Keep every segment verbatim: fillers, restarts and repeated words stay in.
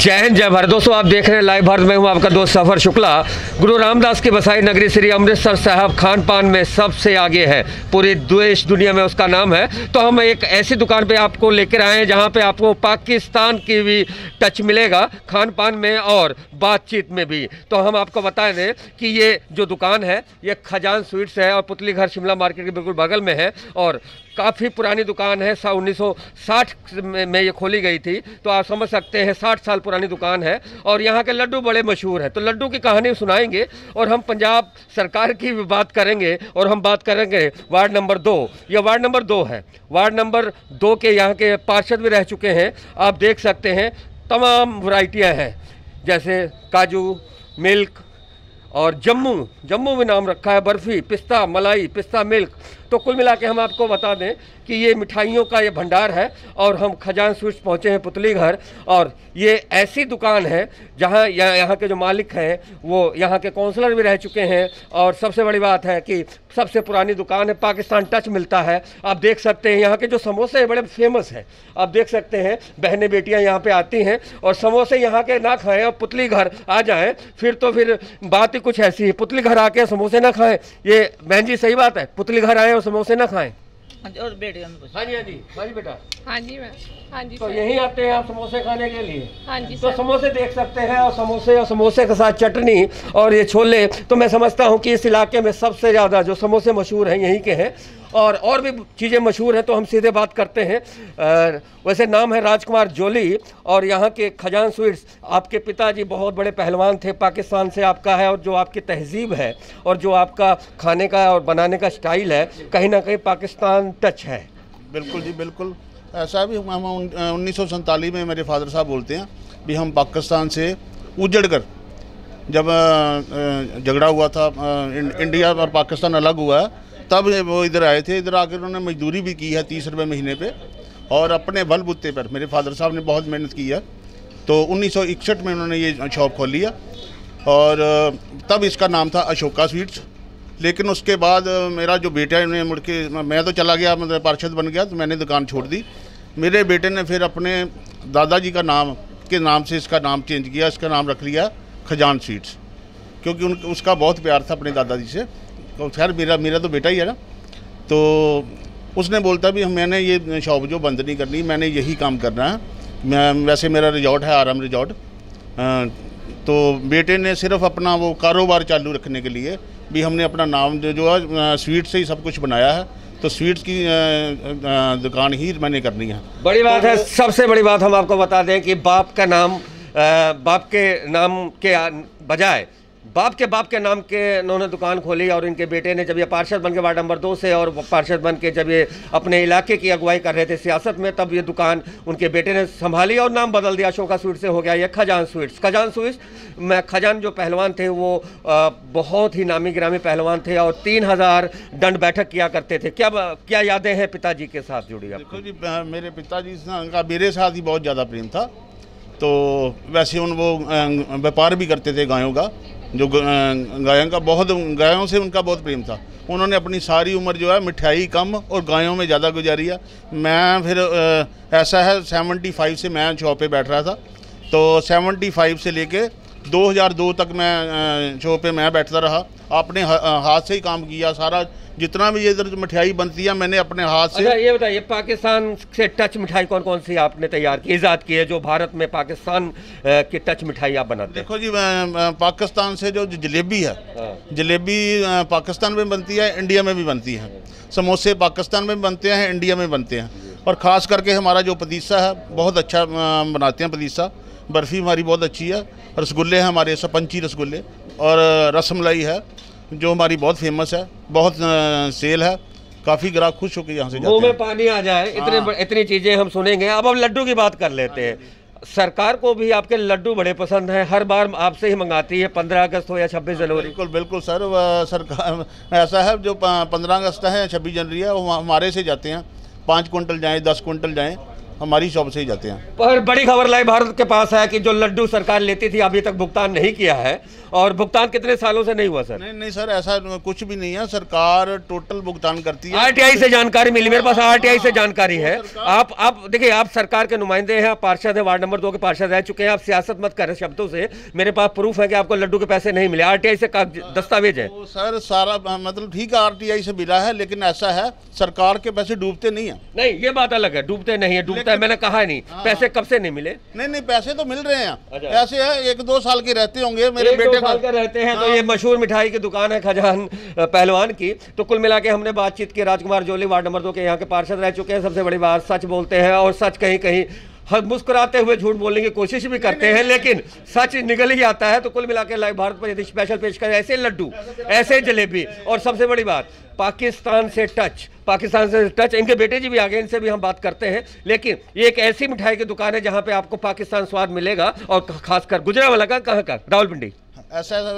जय हिंद, जय भारत। दोस्तों, आप देख रहे हैं लाइव भारत में। हूं आपका दोस्त सफर शुक्ला। गुरु रामदास की बसाई नगरी श्री अमृतसर साहब खान पान में सबसे आगे है, पूरी देश दुनिया में उसका नाम है। तो हम एक ऐसी दुकान पे आपको लेकर आए हैं जहां पे आपको पाकिस्तान की भी टच मिलेगा खान पान में और बातचीत में भी। तो हम आपको बता दें कि ये जो दुकान है ये खजान स्वीट्स है और पुतली घर शिमला मार्केट के बिल्कुल बगल में है और काफ़ी पुरानी दुकान है। सा उन्नीस सौ साठ में ये खोली गई थी, तो आप समझ सकते हैं साठ साल पुरानी दुकान है। और यहाँ के लड्डू बड़े मशहूर हैं, तो लड्डू की कहानी सुनाएंगे और हम पंजाब सरकार की भी बात करेंगे। और हम बात करेंगे वार्ड नंबर दो, ये वार्ड नंबर दो है। वार्ड नंबर दो के यहाँ के पार्षद भी रह चुके हैं। आप देख सकते हैं तमाम वैरायटियाँ हैं, जैसे काजू, मिल्क और जम्मू जम्मू भी नाम रखा है, बर्फ़ी, पिस्ता मलाई, पिस्ता मिल्क। तो कुल मिला के हम आपको बता दें कि ये मिठाइयों का ये भंडार है और हम खजान स्वीट्स पहुँचे हैं पुतली घर। और ये ऐसी दुकान है जहाँ यहाँ के जो मालिक हैं वो यहाँ के काउंसलर भी रह चुके हैं। और सबसे बड़ी बात है कि सबसे पुरानी दुकान है, पाकिस्तान टच मिलता है। आप देख सकते हैं यहाँ के जो समोसे बड़े फेमस हैं। आप देख सकते हैं बहनें बेटियाँ यहाँ पे आती हैं और समोसे यहाँ के ना खाएं और पुतली घर आ जाएं, फिर तो फिर बात ही कुछ ऐसी है। पुतली घर आके समोसे ना खाएं, ये बहन जी सही बात है? पुतली घर आए और समोसे ना खाएं। और बेटे हाँ जी, हाँ जी, हाँ जी बेटा। हाँ जी मैम, हाँ जी। तो यहीं आते हैं आप समोसे खाने के लिए? हाँ जी तो सर। समोसे देख सकते हैं और समोसे और समोसे के साथ चटनी और ये छोले। तो मैं समझता हूँ कि इस इलाके में सबसे ज़्यादा जो समोसे मशहूर हैं यहीं के हैं और और भी चीज़ें मशहूर हैं। तो हम सीधे बात करते हैं। आ, वैसे नाम है राजकुमार जोली और यहाँ के खजान स्वीट्स। आपके पिताजी बहुत बड़े पहलवान थे, पाकिस्तान से आपका है। और जो आपकी तहजीब है और जो आपका खाने का और बनाने का स्टाइल है, कहीं ना कहीं पाकिस्तान टच है। बिल्कुल जी, बिल्कुल ऐसा भी। हम उन्नीस सौ सैंतालीस में मेरे फादर साहब बोलते हैं भी हम पाकिस्तान से उजड़ कर, जब झगड़ा हुआ था, इंडिया और पाकिस्तान अलग हुआ, तब वो इधर आए थे। इधर आकर उन्होंने मजदूरी भी की है तीस रुपये महीने पे और अपने बलबूते पर मेरे फादर साहब ने बहुत मेहनत की है। तो उन्नीस सौ इकसठ में उन्होंने ये शॉप खोली है और तब इसका नाम था अशोका स्वीट्स। लेकिन उसके बाद मेरा जो बेटा है ने मुड़ के, मैं तो चला गया, मतलब पार्षद बन गया, तो मैंने दुकान छोड़ दी। मेरे बेटे ने फिर अपने दादाजी का नाम के नाम से इसका नाम चेंज किया, इसका नाम रख लिया खजान स्वीट्स, क्योंकि उन उसका बहुत प्यार था अपने दादाजी से। तो खैर मेरा मेरा तो बेटा ही है ना, तो उसने बोलता भी मैंने ये शॉप जो बंद नहीं करनी, मैंने यही काम करना है। मैं वैसे मेरा रिजॉर्ट है आराम रिजॉर्ट। तो बेटे ने सिर्फ अपना वो कारोबार चालू रखने के लिए भी हमने अपना नाम जो जो है स्वीट से ही सब कुछ बनाया है। तो स्वीट्स की दुकान ही मैंने करनी है। बड़ी बात है। सबसे बड़ी बात हम आपको बता दें कि बाप का नाम, बाप के नाम के बजाय बाप के बाप के नाम के उन्होंने दुकान खोली। और इनके बेटे ने जब ये पार्षद बन के वार्ड नंबर दो से और पार्षद बन के जब ये अपने इलाके की अगुवाई कर रहे थे सियासत में, तब ये दुकान उनके बेटे ने संभाली और नाम बदल दिया, अशोका स्वीट्स से हो गया ये खजान स्वीट्स। खजान स्वीट्स में खजान जो पहलवान थे वो आ, बहुत ही नामी गिरामी पहलवान थे और तीन हज़ार दंड बैठक किया करते थे। क्या क्या यादें हैं पिताजी के साथ जुड़ी? देखो जी, मेरे पिताजी का मेरे साथ ही बहुत ज़्यादा प्रेम था। तो वैसे उन वो व्यापार भी करते थे गायों का, जो गायों का बहुत गायों से उनका बहुत प्रेम था। उन्होंने अपनी सारी उम्र जो है मिठाई कम और गायों में ज़्यादा गुजारी है। मैं फिर ऐसा है सेवेंटी फाइव से मैं शॉप पे बैठ रहा था, तो सेवेंटी फाइव से लेके दो हज़ार दो तक मैं शॉप पे मैं बैठता रहा। आपने हाथ से ही काम किया सारा, जितना भी इधर मिठाई बनती है मैंने अपने हाथ से। अच्छा ये बताइए, पाकिस्तान से टच मिठाई कौन कौन सी आपने तैयार की, ईजाद की है, जो भारत में पाकिस्तान की टच मिठाई आप बनाते हैं? देखो जी, पाकिस्तान से जो जलेबी है, जलेबी पाकिस्तान में बनती है, इंडिया में भी बनती है। समोसे पाकिस्तान में बनते हैं, इंडिया में बनते हैं। और ख़ास करके हमारा जो पतीसा है बहुत अच्छा बनाते हैं पतीसा। बर्फ़ी हमारी बहुत अच्छी है। रसगुल्ले हैं हमारे, सपंची रसगुल्ले, और रसमलाई है जो हमारी बहुत फेमस है, बहुत सेल है। काफ़ी ग्राहक खुश होकर यहाँ से जाते हैं। मुँह में पानी आ जाए, इतने हाँ। इतनी चीज़ें हम सुनेंगे। अब हम लड्डू की बात कर लेते हैं। सरकार को भी आपके लड्डू बड़े पसंद हैं, हर बार आपसे ही मंगाती है, पंद्रह अगस्त हो या छब्बीस जनवरी। बिल्कुल बिल्कुल सर, सरकार ऐसा है जो पंद्रह अगस्त है, छब्बीस जनवरी है, वो हमारे से जाते हैं। पाँच कुंटल जाएँ, दस कुंटल जाएँ, हमारी शॉप से ही जाते हैं। पर बड़ी खबर लाइव भारत के पास है कि जो लड्डू सरकार लेती थी अभी तक भुगतान नहीं किया है, और भुगतान कितने सालों से नहीं हुआ सर? नहीं नहीं सर, ऐसा कुछ भी नहीं है, सरकार टोटल भुगतान करती है। आरटीआई से जानकारी मिली, मेरे पास आरटीआई से जानकारी है। आप आप देखिए, आप सरकार के नुमाइंदे हैं, आप पार्षद हैं, वार्ड नंबर दो के पार्षद रह चुके हैं, आप सियासत मत करें शब्दों से। मेरे पास प्रूफ है कि आपको लड्डू के पैसे नहीं मिले, आरटीआई से दस्तावेज है। तो सर सारा मतलब ठीक है, आरटीआई से मिला है, लेकिन ऐसा है सरकार के पैसे डूबते नहीं है। नहीं, ये बात अलग है, डूबते नहीं है, डूबता है मैंने कहा नहीं। पैसे कब से नहीं मिले? नहीं नहीं, पैसे तो मिल रहे हैं। ऐसे है, एक दो साल के रहते होंगे, मेरे बेटे साल के रहते हैं। तो ये मशहूर मिठाई की दुकान है खजान पहलवान की। तो कुल मिला के हमने बातचीत की, राजकुमार जोली वार्ड नंबर दो के यहाँ के पार्षद रह चुके हैं। सबसे बड़ी बात, सच बोलते हैं और सच कहीं कहीं हम मुस्कुराते हुए झूठ बोलने की कोशिश भी करते हैं, लेकिन सच निकल ही आता है। तो कुल मिला के लाइव भारत पर यदि स्पेशल पेश करें ऐसे लड्डू, ऐसे जलेबी, और सबसे बड़ी बात पाकिस्तान से टच, पाकिस्तान से टच। इनके बेटे जी भी आ गए, इनसे भी हम बात करते हैं। लेकिन ये एक ऐसी मिठाई की दुकान है जहाँ पे आपको पाकिस्तान स्वाद मिलेगा, और खासकर गुजरावाला का कहाँ का रावलपिंडी। ऐसा है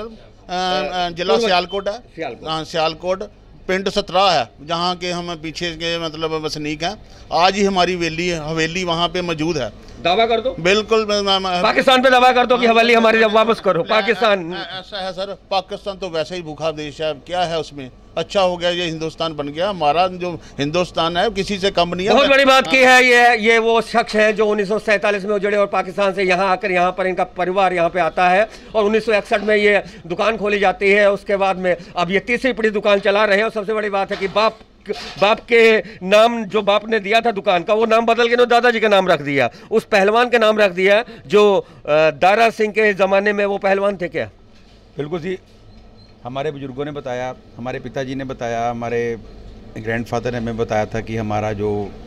सर, जिला सियालकोट है, सियालकोट सियालकोट पिंड सतरा है, जहाँ के हम पीछे के मतलब वसनीक हैं। आज ही हमारी हवेली हवेली वहाँ पे मौजूद है। दावा कर दो, बिल्कुल पाकिस्तान पे दावा कर दो कि हवेली हमारी जब वापस करो। पाकिस्तान ऐसा है सर, पाकिस्तान तो वैसे ही भूखा देश है, क्या है उसमें, अच्छा हो गया ये हिंदुस्तान बन गया। हमारा जो हिंदुस्तान है किसी से कम नहीं है। बहुत बड़ी बात की है ये ये वो शख्स है जो उन्नीस सौ सैंतालीस में उजड़े और पाकिस्तान से यहाँ आकर यहाँ पर इनका परिवार यहाँ पे आता है, और उन्नीस सौ इकसठ में ये दुकान खोली जाती है। उसके बाद में अब ये तीसरी पीढ़ी दुकान चला रहे हैं। और सबसे बड़ी बात है कि बाप बाप के नाम, जो बाप ने दिया था दुकान का, वो नाम बदल के दादाजी का नाम रख दिया, उस पहलवान के नाम रख दिया जो दारा सिंह के ज़माने में वो पहलवान थे। क्या? बिल्कुल जी, हमारे बुजुर्गों ने बताया, हमारे पिताजी ने बताया, हमारे ग्रैंडफादर ने हमें बताया था कि हमारा जो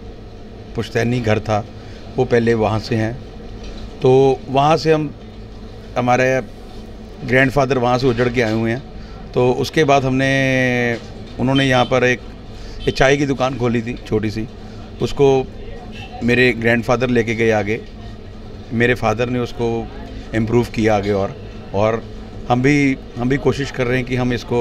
पुश्तैनी घर था वो पहले वहाँ से हैं। तो वहाँ से हम, हमारे ग्रैंडफादर वहाँ से उजड़ के आए हुए हैं। तो उसके बाद हमने उन्होंने यहाँ पर एक, एक चाय की दुकान खोली थी छोटी सी, उसको मेरे ग्रैंडफादर लेके गए आगे, मेरे फादर ने उसको इम्प्रूव किया आगे, और और हम भी हम भी कोशिश कर रहे हैं कि हम इसको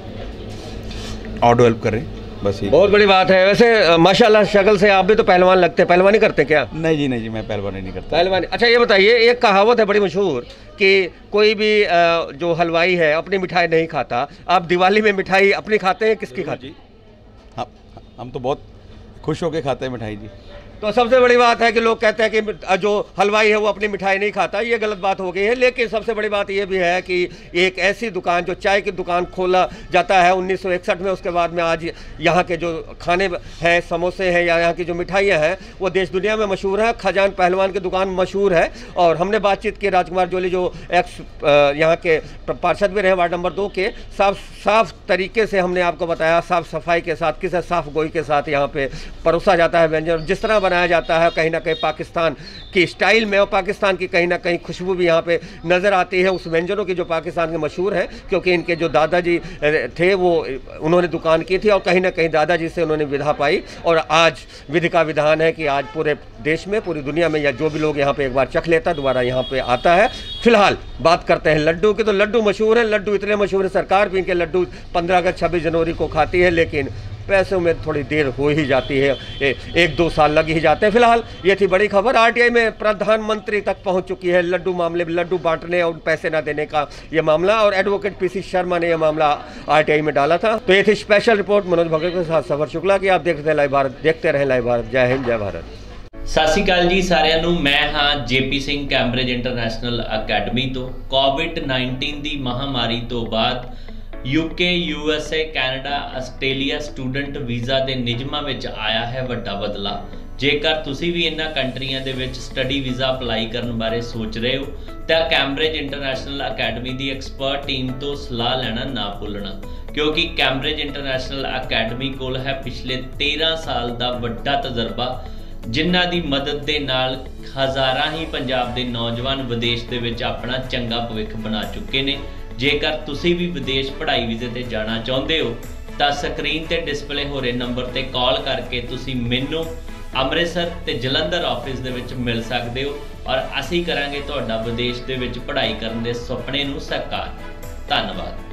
और डेवलप करें, बस ये बहुत बड़ी बात है। वैसे माशाल्लाह शक्ल से आप भी तो पहलवान लगते हैं, पहलवानी करते हैं क्या? नहीं जी, नहीं जी, मैं पहलवानी नहीं करता। पहलवानी, अच्छा ये बताइए, एक कहावत है बड़ी मशहूर कि कोई भी जो हलवाई है अपनी मिठाई नहीं खाता। आप दिवाली में मिठाई अपनी खाते हैं, किसकी खाते? हाँ, हम तो बहुत खुश होकर खाते हैं मिठाई जी। तो सबसे बड़ी बात है कि लोग कहते हैं कि जो हलवाई है वो अपनी मिठाई नहीं खाता, ये गलत बात हो गई है। लेकिन सबसे बड़ी बात ये भी है कि एक ऐसी दुकान, जो चाय की दुकान खोला जाता है उन्नीस सौ इकसठ में, उसके बाद में आज यहाँ के जो खाने हैं, समोसे हैं या यहाँ की जो मिठाइयाँ हैं, वो देश दुनिया में मशहूर है। खजान पहलवान की दुकान मशहूर है। और हमने बातचीत की राजकुमार जोली, जो एक्स यहाँ के पार्षद भी रहे वार्ड नंबर दो के, साफ साफ तरीके से हमने आपको बताया, साफ सफाई के साथ, किसी साफ गोई के साथ यहाँ पे परोसा जाता है व्यंजन, जिस तरह बनाया जाता है कहीं ना कहीं पाकिस्तान की स्टाइल में, और पाकिस्तान की कहीं ना कहीं खुशबू भी यहाँ पे नज़र आती है उस व्यंजनों की जो पाकिस्तान के मशहूर हैं। क्योंकि इनके जो दादाजी थे वो उन्होंने दुकान की थी, और कहीं ना कहीं दादाजी से उन्होंने विधा पाई, और आज विधि का विधान है कि आज पूरे देश में, पूरी दुनिया में, या जो भी लोग यहाँ पे एक बार चख लेता है दोबारा यहाँ पे आता है। फिलहाल बात करते हैं लड्डू की। तो लड्डू मशहूर है, लड्डू इतने मशहूर है, सरकार भी इनके लड्डू पंद्रह अगस्त छब्बीस जनवरी को खाती है, लेकिन पैसों में थोड़ी देर हो ही जाती है, ए, एक दो साल लग ही जाते हैं। फिलहाल ये थी बड़ी खबर। आरटीआई में प्रधानमंत्री तक पहुंच चुकी है लड्डू मामले में, लड्डू बांटने और पैसे ना देने का ये मामला, और एडवोकेट पीसी शर्मा ने यह मामला आरटीआई में डाला था। तो ये थी स्पेशल रिपोर्ट मनोज भगत के साथ सफर शुक्ला की। आप देखते हैं लाइव भारत, देखते रहें लाइव भारत। जय हिंद, जय भारत। ਸਤਿ ਸ਼੍ਰੀ ਅਕਾਲ ਜੀ ਸਾਰਿਆਂ ਨੂੰ। ਮੈਂ ਹਾਂ JP Singh, Cambridge International Academy ਤੋਂ। ਕੋਵਿਡ ਨਾਈਨਟੀਨ ਦੀ ਮਹਾਮਾਰੀ ਤੋਂ ਬਾਅਦ UK, USA, Canada, Australia student visa ਦੇ ਨਿਯਮਾਂ ਵਿੱਚ ਆਇਆ ਹੈ ਵੱਡਾ ਬਦਲਾਅ। ਜੇਕਰ ਤੁਸੀਂ ਵੀ ਇਹਨਾਂ ਕੰਟਰੀਆਂ ਦੇ ਵਿੱਚ ਸਟੱਡੀ ਵੀਜ਼ਾ ਅਪਲਾਈ ਕਰਨ ਬਾਰੇ ਸੋਚ ਰਹੇ ਹੋ ਤਾਂ ਕੈਂਬਰਿਜ ਇੰਟਰਨੈਸ਼ਨਲ ਅਕੈਡਮੀ ਦੀ ਐਕਸਪਰਟ ਟੀਮ ਤੋਂ ਸਲਾਹ ਲੈਣਾ ਨਾ ਭੁੱਲਣਾ, ਕਿਉਂਕਿ ਕੈਂਬਰਿਜ ਇੰਟਰਨੈਸ਼ਨਲ ਅਕੈਡਮੀ ਕੋਲ ਹੈ ਪਿਛਲੇ ਤੇਰਾਂ ਸਾਲ ਦਾ ਵੱਡਾ ਤਜਰਬਾ, ਜਿਨ੍ਹਾਂ ਦੀ ਮਦਦ ਦੇ ਨਾਲ ਹਜ਼ਾਰਾਂ ਹੀ ਪੰਜਾਬ ਦੇ ਨੌਜਵਾਨ ਵਿਦੇਸ਼ ਦੇ ਵਿੱਚ ਆਪਣਾ ਚੰਗਾ ਭਵਿੱਖ ਬਣਾ ਚੁੱਕੇ ਨੇ। ਜੇਕਰ ਤੁਸੀਂ ਵੀ ਵਿਦੇਸ਼ ਪੜ੍ਹਾਈ ਵੀਜ਼ੇ ਤੇ ਜਾਣਾ ਚਾਹੁੰਦੇ ਹੋ ਤਾਂ ਸਕਰੀਨ ਤੇ ਡਿਸਪਲੇ ਹੋ ਰਹੇ ਨੰਬਰ ਤੇ ਕਾਲ ਕਰਕੇ ਤੁਸੀਂ ਮੈਨੂੰ ਅੰਮ੍ਰਿਤਸਰ ਤੇ ਜਲੰਧਰ ਆਫਿਸ ਦੇ ਵਿੱਚ ਮਿਲ ਸਕਦੇ ਹੋ, ਔਰ ਅਸੀਂ ਕਰਾਂਗੇ ਤੁਹਾਡਾ ਵਿਦੇਸ਼ ਦੇ ਵਿੱਚ ਪੜ੍ਹਾਈ ਕਰਨ ਦੇ ਸੁਪਨੇ ਨੂੰ ਸਾਕਾਰ। ਧੰਨਵਾਦ।